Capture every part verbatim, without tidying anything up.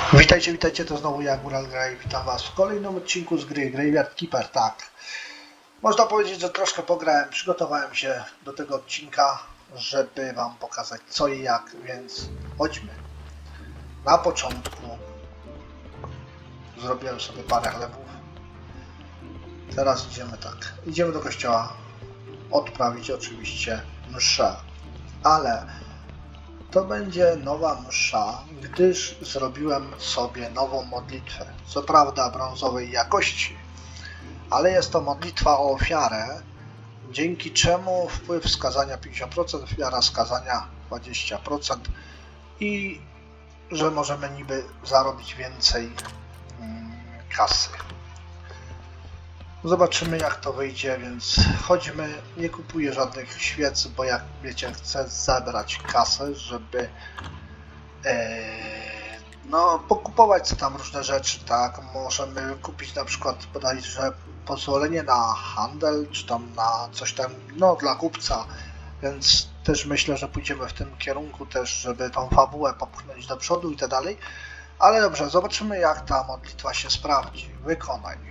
Witajcie, witajcie, to znowu ja, Góral Gra i witam was w kolejnym odcinku z gry Graveyard Keeper. Tak, można powiedzieć, że troszkę pograłem, przygotowałem się do tego odcinka, żeby wam pokazać co i jak, więc chodźmy. Na początku zrobiłem sobie parę chlebów. Teraz idziemy tak, idziemy do kościoła odprawić oczywiście mszę, ale to będzie nowa msza, gdyż zrobiłem sobie nową modlitwę. Co prawda brązowej jakości, ale jest to modlitwa o ofiarę, dzięki czemu wpływ skazania pięćdziesiąt procent, ofiara skazania dwadzieścia procent i że możemy niby zarobić więcej mm, kasy. Zobaczymy jak to wyjdzie, więc chodźmy, nie kupuję żadnych świec, bo jak wiecie chcę zebrać kasę, żeby e, no pokupować co tam różne rzeczy, tak, możemy kupić na przykład bodajże pozwolenie na handel, czy tam na coś tam, no dla kupca, więc też myślę, że pójdziemy w tym kierunku też, żeby tą fabułę popchnąć do przodu i tak dalej, ale dobrze, zobaczymy jak ta modlitwa się sprawdzi, wykonaj.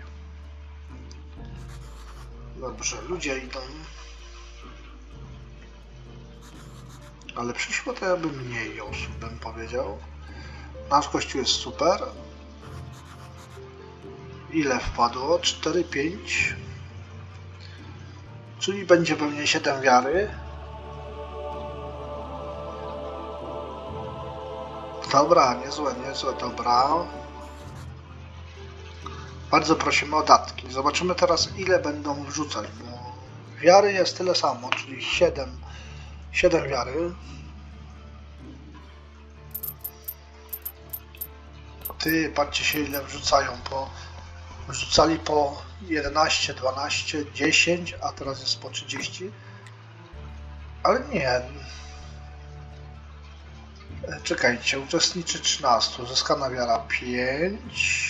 Dobrze, ludzie idą. Ale przyszło to jakby mniej osób, bym powiedział. Nasz kościół jest super. Ile wpadło? cztery, pięć. Czyli będzie pewnie siedem wiary. Dobra, niezłe, niezłe, dobra. Bardzo prosimy o datki. Zobaczymy teraz ile będą wrzucać, bo wiary jest tyle samo, czyli siedem, siedem wiary. Ty, patrzcie się ile wrzucają, po, wrzucali po jedenaście, dwanaście, dziesięć, a teraz jest po trzydzieści. Ale nie. Czekajcie, uczestniczy trzynaście, uzyskana wiara pięć.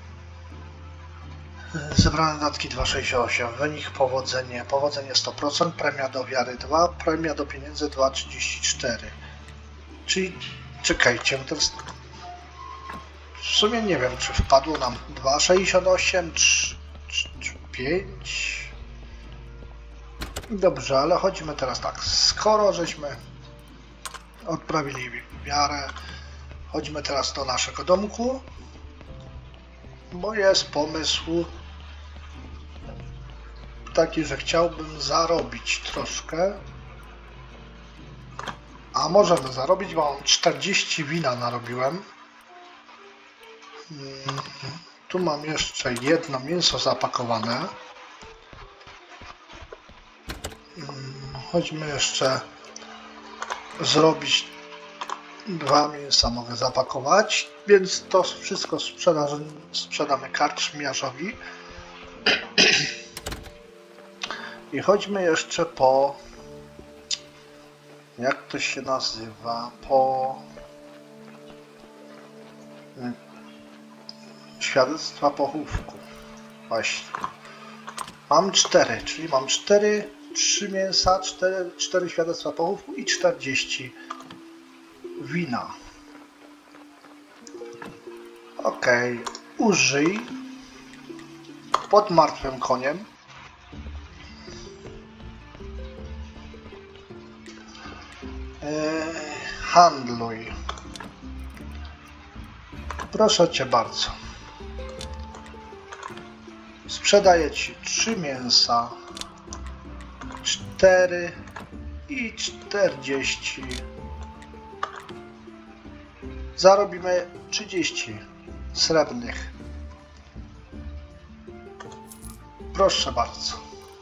Zebrane datki dwieście sześćdziesiąt osiem, wynik powodzenie, powodzenie sto procent, premia do wiary dwa, premia do pieniędzy dwa trzydzieści cztery. Czyli czekajcie, teraz w sumie nie wiem czy wpadło nam dwa sześćdziesiąt osiem, trzy, pięć. Dobrze, ale chodzimy teraz tak, skoro żeśmy odprawili wiarę, chodźmy teraz do naszego domku, bo jest pomysł taki, że chciałbym zarobić troszkę, a możemy zarobić, bo mam czterdzieści wina narobiłem. Tu mam jeszcze jedno mięso zapakowane. Chodźmy jeszcze zrobić dwa mięsa, mogę zapakować, więc to wszystko sprzeda, sprzedamy karczmiarzowi. I chodźmy jeszcze po, jak to się nazywa, po świadectwa pochówku. Właśnie. Mam cztery, czyli mam cztery, trzy mięsa, cztery, cztery świadectwa pochówku i czterdzieści wina. Ok, użyj pod martwym koniem. Eee, handluj. Proszę cię bardzo. Sprzedaję ci trzy mięsa, cztery i czterdzieści. Zarobimy trzydzieści srebrnych. Proszę bardzo.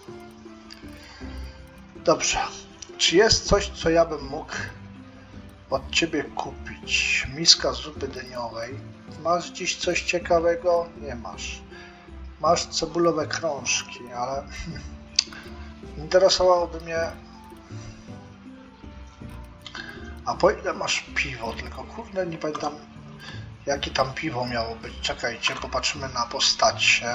Dobrze. Czy jest coś, co ja bym mógł od ciebie kupić? Miska zupy dyniowej. Masz dziś coś ciekawego? Nie masz. Masz cebulowe krążki, ale interesowałoby mnie. A po ile masz piwo? Tylko kurde nie pamiętam jakie tam piwo miało być. Czekajcie, popatrzymy na postacie.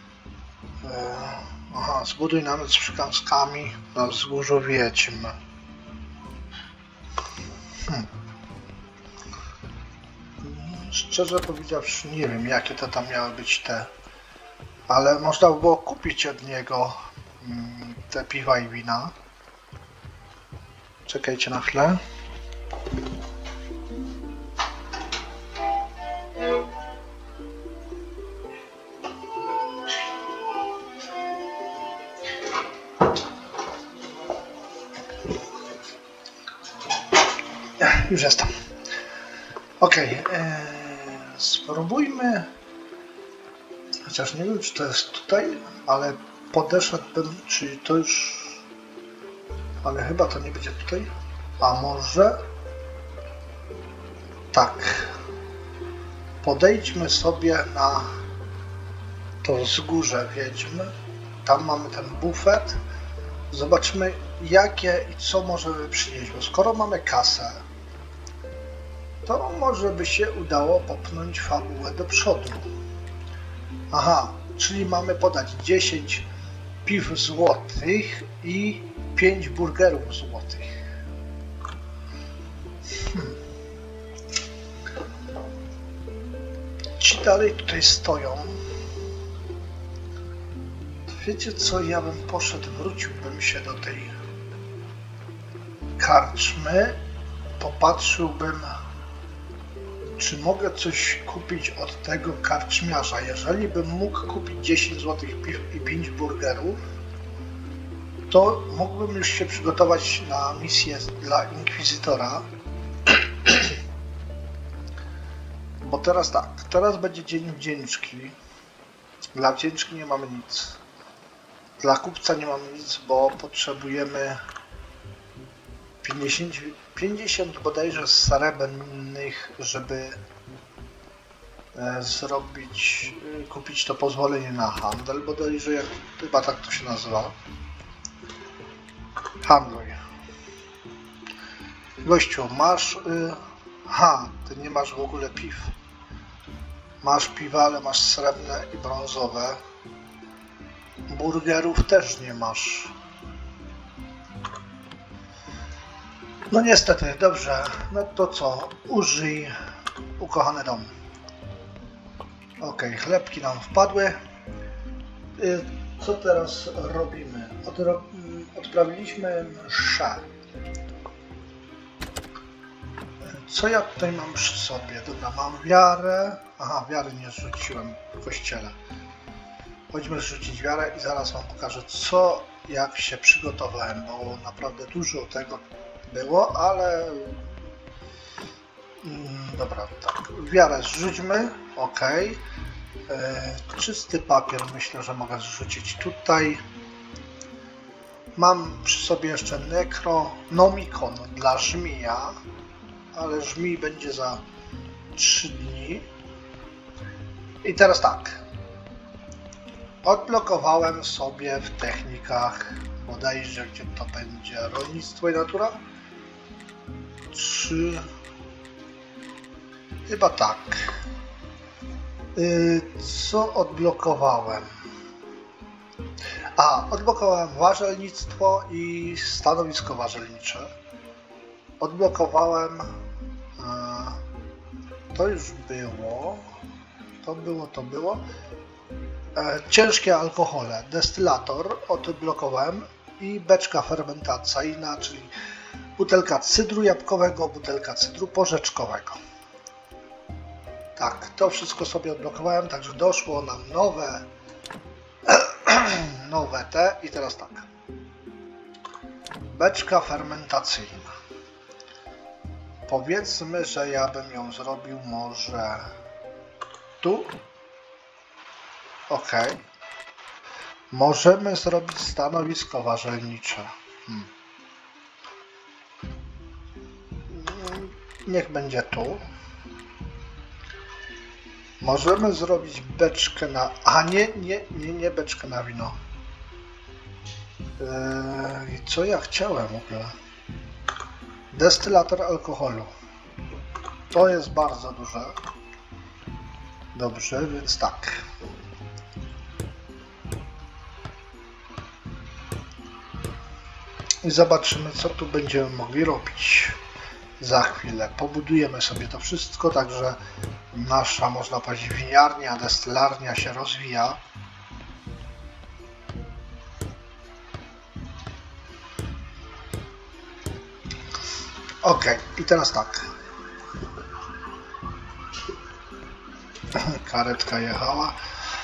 Aha, zbuduj namiot z przykąskami na wzgórzu wiedźm. Hmm. Szczerze powiedziawszy, nie wiem, jakie to tam miały być te, ale można by było kupić od niego mm, te piwa i wina. Czekajcie na chwilę. Już jestem. Ok, ee, spróbujmy, chociaż nie wiem, czy to jest tutaj, ale podeszedłbym, czy to już, ale chyba to nie będzie tutaj, a może tak, podejdźmy sobie na to wzgórze Wiedźmy, tam mamy ten bufet, zobaczmy jakie i co możemy przynieść, bo skoro mamy kasę, to może by się udało popchnąć fabułę do przodu. Aha, czyli mamy podać dziesięć piw złotych i pięć burgerów złotych. Hmm. Ci dalej tutaj stoją. Wiecie co, ja bym poszedł, wróciłbym się do tej karczmy, popatrzyłbym, czy mogę coś kupić od tego karczmiarza. Jeżeli bym mógł kupić dziesięć złotych piw i pięć burgerów, to mógłbym już się przygotować na misję dla Inkwizytora. Bo teraz tak, teraz będzie dzień wdzięczki. Dla wdzięczki nie mamy nic. Dla kupca nie mamy nic, bo potrzebujemy pięćdziesiąt, pięćdziesiąt bodajże srebrnych, żeby e, zrobić, e, kupić to pozwolenie na handel, bodajże jak, chyba tak to się nazywa. Handluj. Gościu, masz... Y, ha, ty nie masz w ogóle piw. Masz piwa, ale masz srebrne i brązowe. Burgerów też nie masz. No niestety, dobrze. No to co? Użyj ukochany dom. Ok, chlebki nam wpadły. Y, co teraz robimy? Odro odprawiliśmy mszę. Co ja tutaj mam przy sobie? Dobra, mam wiarę. Aha, wiary nie zrzuciłem w kościele. Chodźmy zrzucić wiarę i zaraz wam pokażę, co, jak się przygotowałem, bo naprawdę dużo tego było, ale... Dobra, tak. Wiarę zrzućmy. Ok. E, czysty papier myślę, że mogę zrzucić tutaj. Mam przy sobie jeszcze Necronomicon dla żmija, ale żmij będzie za trzy dni. I teraz tak. Odblokowałem sobie w technikach, bodajże gdzie to będzie, rolnictwo i natura? Czy... Chyba tak. Yy, co odblokowałem? A, odblokowałem warzelnictwo i stanowisko warzelnicze. Odblokowałem... Yy, to już było. To było, to było. E, ciężkie alkohole. Destylator odblokowałem i beczka fermentacyjna, czyli butelka cydru jabłkowego, butelka cydru porzeczkowego. Tak, to wszystko sobie odblokowałem, także doszło nam nowe nowe te i teraz tak. Beczka fermentacyjna. Powiedzmy, że ja bym ją zrobił może tu. Ok. Możemy zrobić stanowisko warzelnicze. Hmm. Niech będzie tu. Możemy zrobić beczkę na... A nie, nie, nie, nie beczkę na wino. Eee, co ja chciałem w ogóle? Destylator alkoholu. To jest bardzo duże. Dobrze, więc tak. I zobaczymy, co tu będziemy mogli robić. za chwilę. Pobudujemy sobie to wszystko, także nasza, można powiedzieć, winiarnia, destylarnia się rozwija. Ok, i teraz tak. Karetka jechała.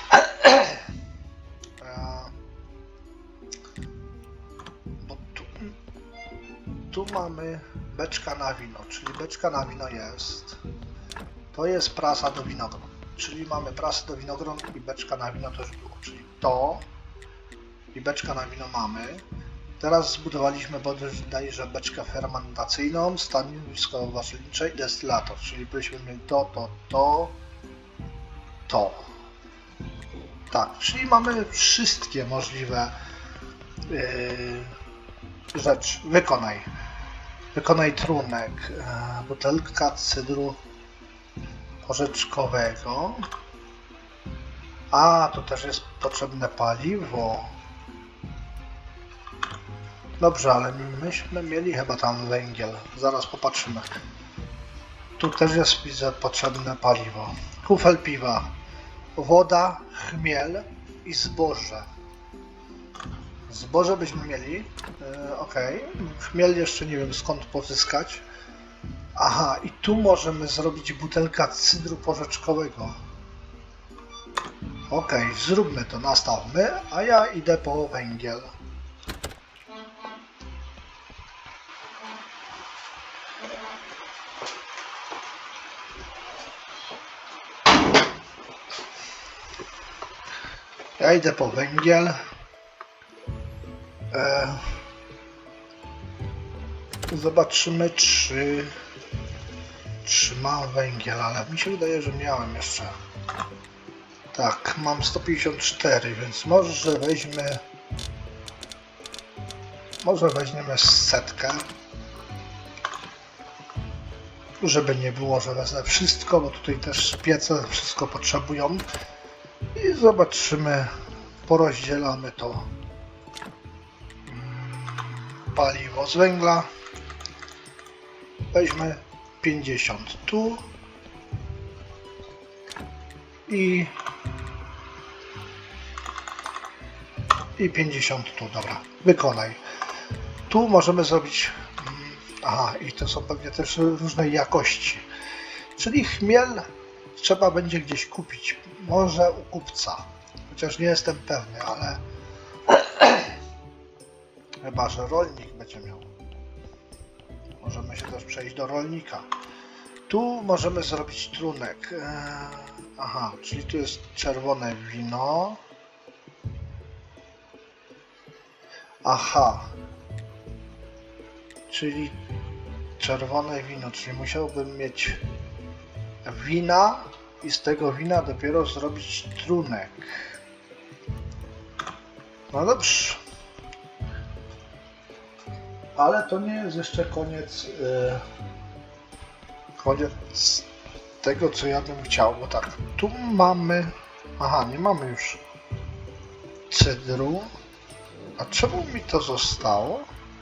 Bo tu, tu mamy beczka na wino, czyli beczka na wino jest. To jest prasa do winogron, czyli mamy prasę do winogron i beczka na wino też było, czyli to i beczka na wino mamy. Teraz zbudowaliśmy bodajże beczkę fermentacyjną, stanowisko waszelnicze i destylator, czyli byśmy mieli to, to, to, to. Tak, czyli mamy wszystkie możliwe yy, rzeczy. Wykonaj. Wykonaj trunek. Yy, butelka cydru porzeczkowego. A, tu też jest potrzebne paliwo. Dobrze, ale myśmy mieli chyba tam węgiel. Zaraz popatrzymy. Tu też jest, widzę, potrzebne paliwo. Kufel piwa, woda, chmiel i zboże. Zboże byśmy mieli. Yy, ok. Chmiel jeszcze nie wiem skąd pozyskać. Aha, i tu możemy zrobić butelkę cydru porzeczkowego. Ok, zróbmy to, nastawmy, a ja idę po węgiel. Ja idę po węgiel. E, zobaczymy, czy, czy mam węgiel, ale mi się wydaje, że miałem jeszcze. Tak, mam sto pięćdziesiąt cztery, więc może weźmy. Może weźmiemy setkę. Żeby nie było, że wezmę wszystko, bo tutaj też piece wszystko potrzebują. I zobaczymy, porozdzielamy to paliwo z węgla. Weźmy pięćdziesiąt tu i, i pięćdziesiąt tu. Dobra, wykonaj. Tu możemy zrobić, aha, i to są pewnie też różnej jakości, czyli chmiel trzeba będzie gdzieś kupić, może u kupca, chociaż nie jestem pewny, ale chyba że rolnik będzie miał. Możemy się też przejść do rolnika. Tu możemy zrobić trunek. Aha, czyli tu jest czerwone wino. Aha, czyli czerwone wino, czyli musiałbym mieć wina i z tego wina dopiero zrobić trunek. No dobrze. Ale to nie jest jeszcze koniec yy, koniec tego, co ja bym chciał, bo tak, tu mamy, aha, nie mamy już cydru. A czemu mi to zostało?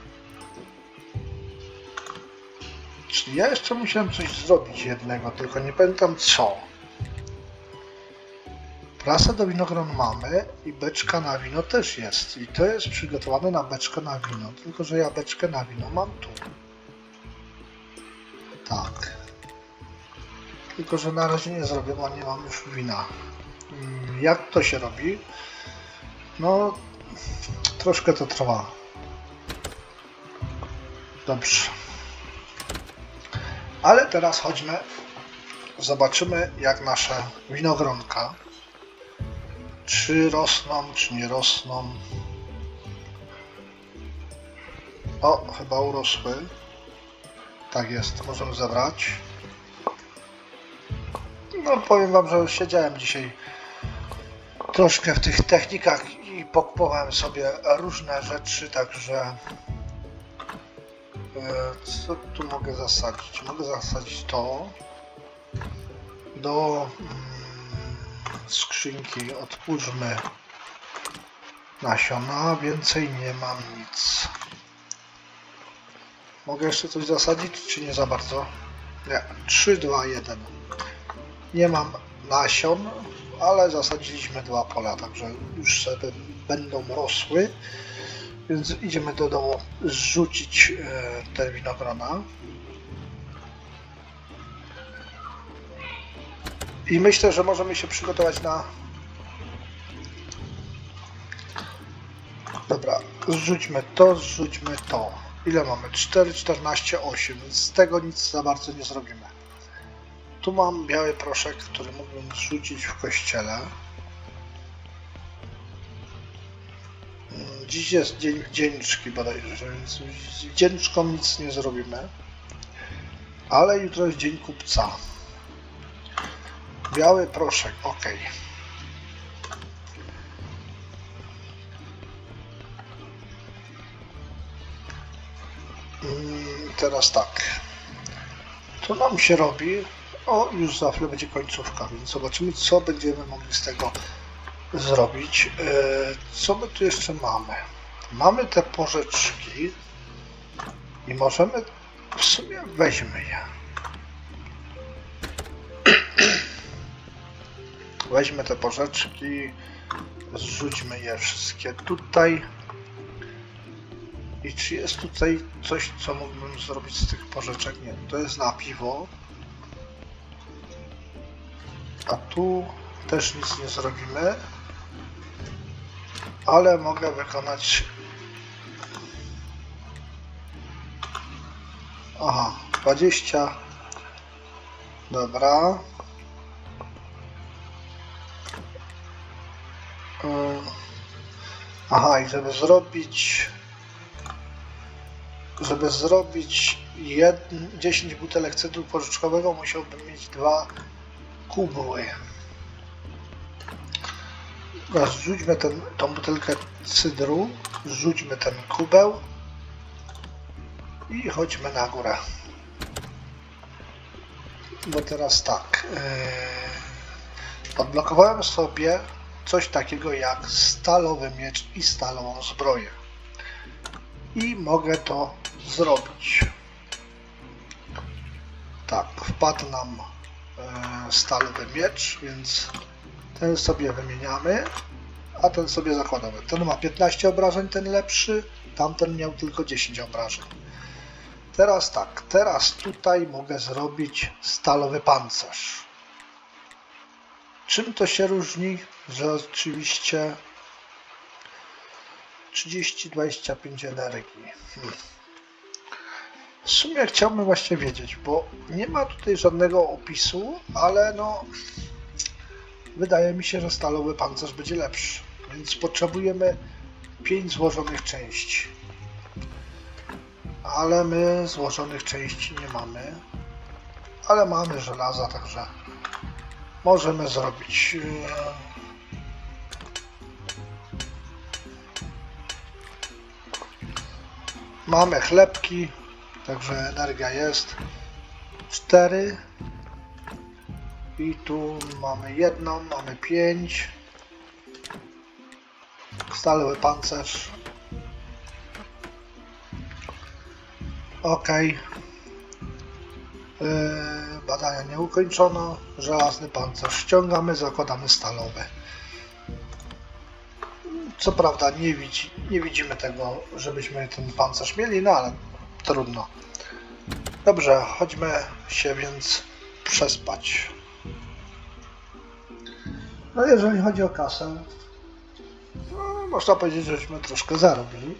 Czyli ja jeszcze musiałem coś zrobić jednego, tylko nie pamiętam co. Prasę do winogron mamy i beczka na wino też jest. I to jest przygotowane na beczkę na wino. Tylko że ja beczkę na wino mam tu. Tak. Tylko że na razie nie zrobię, bo nie mam już wina. Jak to się robi? No, troszkę to trwa. Dobrze. Ale teraz chodźmy, zobaczymy jak nasze winogronka, czy rosną, czy nie rosną. O, chyba urosły. Tak jest, możemy zebrać. No powiem wam, że siedziałem dzisiaj troszkę w tych technikach i pokupowałem sobie różne rzeczy, także co tu mogę zasadzić? Mogę zasadzić to do skrzynki. Otwórzmy nasiona. Więcej nie mam nic. Mogę jeszcze coś zasadzić, czy nie za bardzo? Nie. trzy, dwa, jeden. Nie mam nasion, ale zasadziliśmy dwa pola, także już sobie będą rosły. Więc idziemy do domu zrzucić te winogrona. I myślę, że możemy się przygotować na... Dobra, zrzućmy to, zrzućmy to. Ile mamy? cztery, czternaście, osiem, więc z tego nic za bardzo nie zrobimy. Tu mam biały proszek, który mógłbym zrzucić w kościele. Dziś jest dzień wdzięczki bodajże, więc z wdzięczką nic nie zrobimy. Ale jutro jest dzień kupca. Biały proszek, ok. Teraz tak. To nam się robi. O, już za chwilę będzie końcówka, więc zobaczymy, co będziemy mogli z tego zrobić. Co my tu jeszcze mamy? Mamy te porzeczki i możemy, w sumie weźmy je. Weźmy te porzeczki, zrzućmy je wszystkie tutaj. I czy jest tutaj coś, co mógłbym zrobić z tych porzeczek? Nie, to jest na piwo. A tu też nic nie zrobimy. Ale mogę wykonać... Aha, dwadzieścia. Dobra. Aha, i żeby zrobić... Żeby zrobić dziesięć butelek cydru porzeczkowego, musiałbym mieć dwa kubły. Zrzućmy ten, tą butelkę cydru, zrzućmy ten kubeł i chodźmy na górę. Bo teraz tak, yy, odblokowałem sobie coś takiego jak stalowy miecz i stalową zbroję. I mogę to zrobić. Tak, wpadł nam e, stalowy miecz, więc ten sobie wymieniamy, a ten sobie zakładamy. Ten ma piętnaście obrażeń, ten lepszy, tamten miał tylko dziesięć obrażeń. Teraz tak, teraz tutaj mogę zrobić stalowy pancerz. Czym to się różni? Że oczywiście trzydzieści, dwadzieścia pięć energii. Hmm. W sumie chciałbym właśnie wiedzieć, bo nie ma tutaj żadnego opisu, ale no wydaje mi się, że stalowy pancerz będzie lepszy. Więc potrzebujemy pięć złożonych części. Ale my złożonych części nie mamy. Ale mamy żelaza, także możemy zrobić. Mamy chlebki, także energia jest. cztery. I tu mamy jedną, mamy pięć. Stalowy pancerz. Ok. Yy, badania nie ukończono. Żelazny pancerz ściągamy, zakładamy stalowy. Co prawda nie, widzi, nie widzimy tego, żebyśmy ten pancerz mieli, no ale trudno. Dobrze, chodźmy się więc przespać. No jeżeli chodzi o kasę, no, można powiedzieć, żeśmy troszkę zarobili.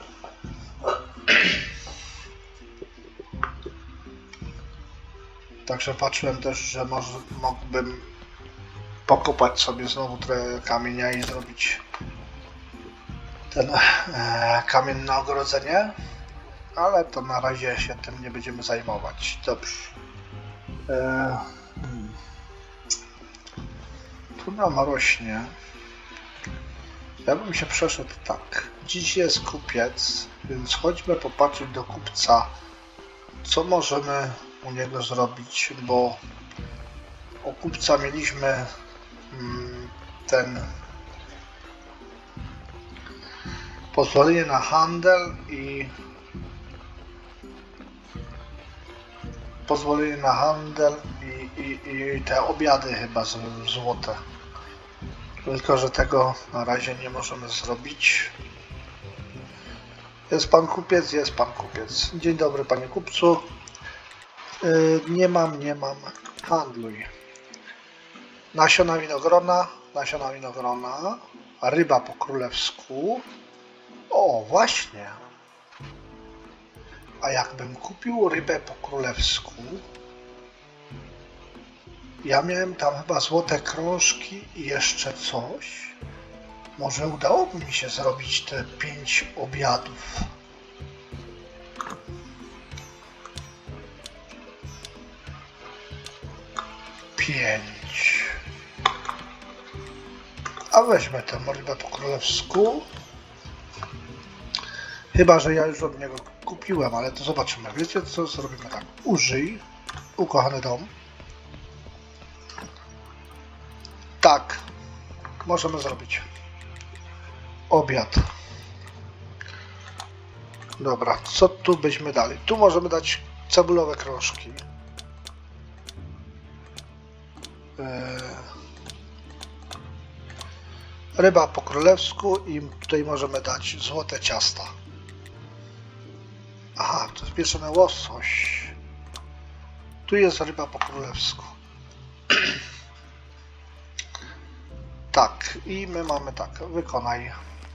Także patrzyłem też, że może mógłbym pokopać sobie znowu trochę kamienia i zrobić ten e, kamienne ogrodzenie, ale to na razie się tym nie będziemy zajmować. Dobrze. E, hmm. Tu nam rośnie. Ja bym się przeszedł tak. Dziś jest kupiec, więc chodźmy popatrzeć do kupca, co możemy u niego zrobić, bo u kupca mieliśmy mm, ten pozwolenie na handel i pozwolenie na handel i, i, i te obiady chyba z, złote. Tylko że tego na razie nie możemy zrobić. Jest pan kupiec? Jest pan kupiec. Dzień dobry panie kupcu. Yy, nie mam, nie mam. Handluj. Nasiona winogrona. Nasiona winogrona. Ryba po królewsku. O, właśnie. A jakbym kupił rybę po królewsku, ja miałem tam chyba złote krążki i jeszcze coś. Może udałoby mi się zrobić te pięć obiadów. Pięć. A weźmy tę rybę po królewsku. Chyba że ja już od niego kupiłem, ale to zobaczymy. Wiecie co? Zrobimy tak. Użyj. Ukochany dom. Tak. Możemy zrobić. Obiad. Dobra, co tu byśmy dali? Tu możemy dać cebulowe krążki. Yy... Ryba po królewsku i tutaj możemy dać złote ciasta. Aha, to jest pieczony łosoś. Tu jest ryba po królewsku. Tak, i my mamy tak, wykonaj.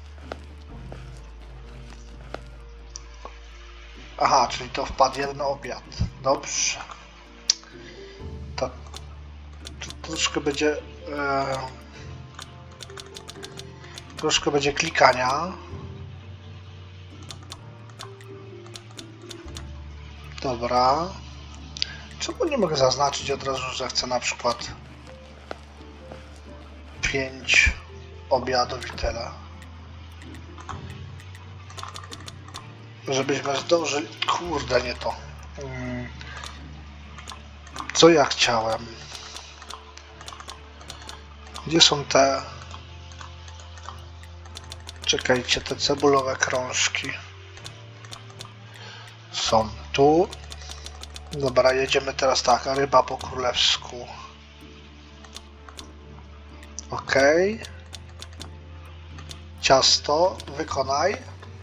Aha, czyli to wpadł jeden obiad. Dobrze. To, to troszkę będzie... E, troszkę będzie klikania. Dobra. Czemu nie mogę zaznaczyć od razu, że chcę na przykład pięć obiadów i tyle. Żebyśmy zdążyli... Kurde, nie to. Co ja chciałem? Gdzie są te... Czekajcie, te cebulowe krążki. Są tu. Dobra, jedziemy teraz tak. Ryba po królewsku. Ok. Ciasto, wykonaj.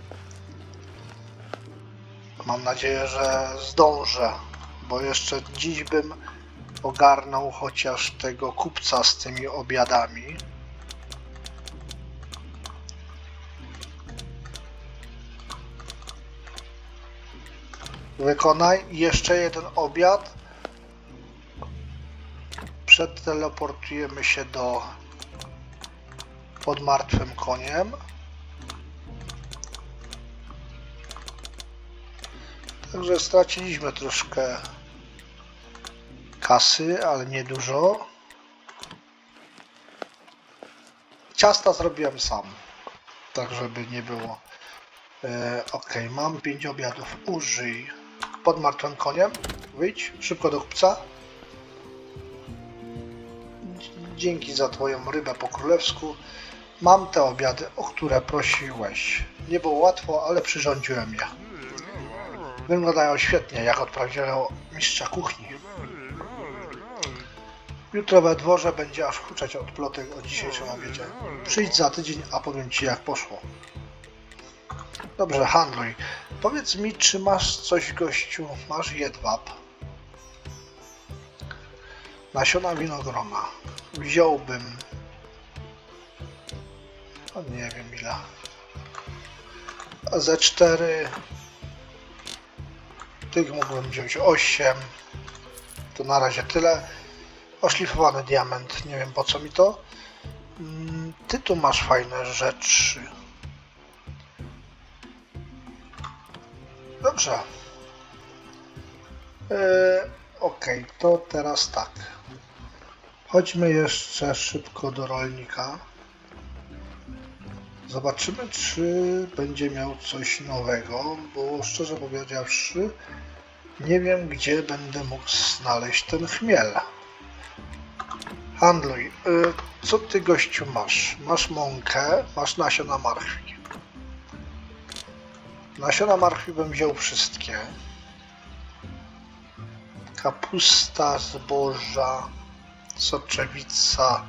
Mam nadzieję, że zdążę, bo jeszcze dziś bym ogarnął chociaż tego kupca z tymi obiadami. Wykonaj jeszcze jeden obiad. Przeteleportujemy się do pod martwym koniem. Także straciliśmy troszkę kasy, ale nie dużo. Ciasta zrobiłem sam, tak żeby nie było. E, ok, mam pięć obiadów. Użyj. Pod martwym koniem. Wyjdź szybko do kupca. Dzięki za twoją rybę po królewsku. Mam te obiady, o które prosiłeś. Nie było łatwo, ale przyrządziłem je. Wyglądają świetnie, jak od prawdziwego mistrza kuchni. Jutro we dworze będzie aż huczeć od plotek o dzisiejszym obiedzie. Przyjdź za tydzień, a powiem ci, jak poszło. Dobrze, handluj. Powiedz mi, czy masz coś, gościu? Masz jedwab. Nasiona winogrona. Wziąłbym... No nie wiem ile. Ze cztery... Tych mógłbym wziąć osiem. To na razie tyle. Oszlifowany diament. Nie wiem po co mi to. Ty tu masz fajne rzeczy. Dobrze. Yy, ok, to teraz tak. Chodźmy jeszcze szybko do rolnika. Zobaczymy, czy będzie miał coś nowego, bo szczerze powiedziawszy, nie wiem, gdzie będę mógł znaleźć ten chmiel. Handluj. Yy, co ty, gościu, masz? Masz mąkę, masz nasiona marchwi. Nasiona marchwi bym wziął wszystkie. kapusta, zboża, soczewica.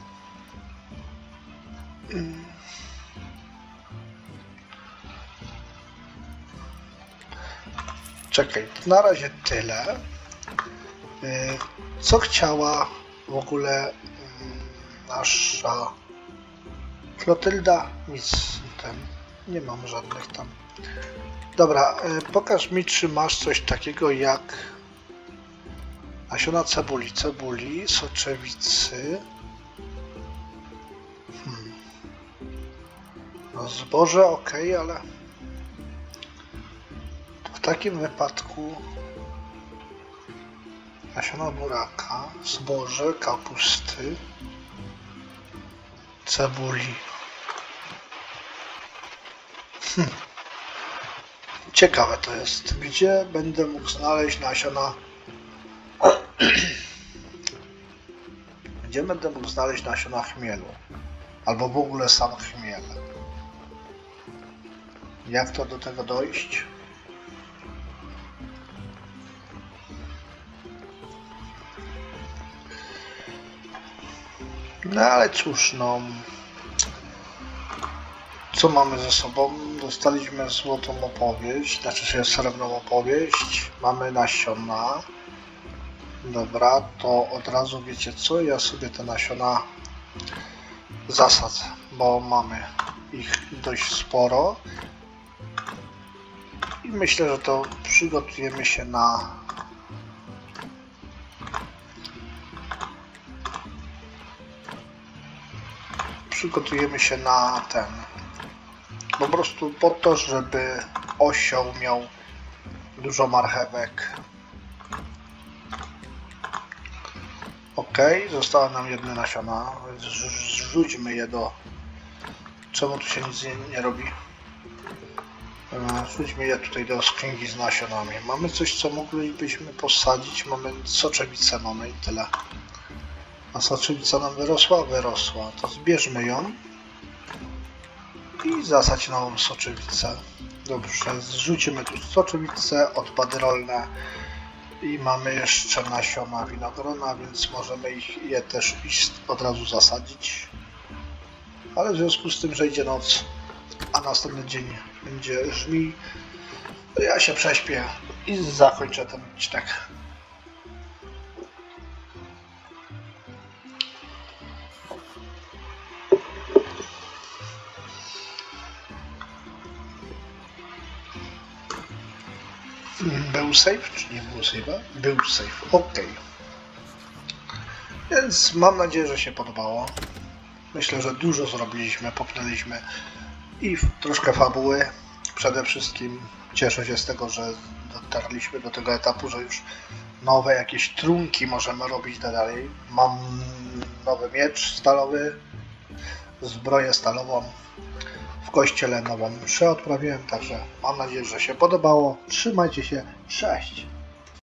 Czekaj, na razie tyle. Co chciała w ogóle nasza Klotylda? Nic ten, nie mam żadnych tam. Dobra, pokaż mi, czy masz coś takiego jak nasiona cebuli, cebuli, soczewicy. Hmm. No zboże ok, ale w takim wypadku nasiona buraka, zboże, kapusty, cebuli. Hm. Ciekawe to jest, gdzie będę mógł znaleźć nasiona gdzie będę mógł znaleźć nasiona chmielu albo w ogóle sam chmiel. Jak to do tego dojść? No ale cóż, no co mamy ze sobą? Dostaliśmy złotą opowieść, znaczy się srebrną opowieść, mamy nasiona. Dobra, to od razu wiecie co, ja sobie te nasiona zasadzę, bo mamy ich dość sporo i myślę, że to przygotujemy się na przygotujemy się na ten, po prostu po to, żeby osioł miał dużo marchewek. Ok, została nam jedna nasiona, zrzućmy je do... Czemu tu się nic nie, nie robi? Zrzućmy je tutaj do skrzynki z nasionami. Mamy coś, co moglibyśmy posadzić, mamy soczewicę, mamy i tyle. A soczewica nam wyrosła? Wyrosła. To zbierzmy ją i zasadź nową soczewicę. Dobrze, zrzucimy tu soczewicę, odpady rolne i mamy jeszcze nasiona winogrona, więc możemy ich, je też iść od razu zasadzić. Ale w związku z tym, że idzie noc, a następny dzień będzie żmij, to ja się prześpię i zakończę ten odcinek. Był save, czy nie był save'a? Był save, ok. Więc mam nadzieję, że się podobało. Myślę, że dużo zrobiliśmy, popchnęliśmy i troszkę fabuły. Przede wszystkim cieszę się z tego, że dotarliśmy do tego etapu, że już nowe jakieś trunki możemy robić dalej. Mam nowy miecz stalowy, zbroję stalową. W kościele nową mszę odprawiłem, także mam nadzieję, że się podobało. Trzymajcie się, cześć!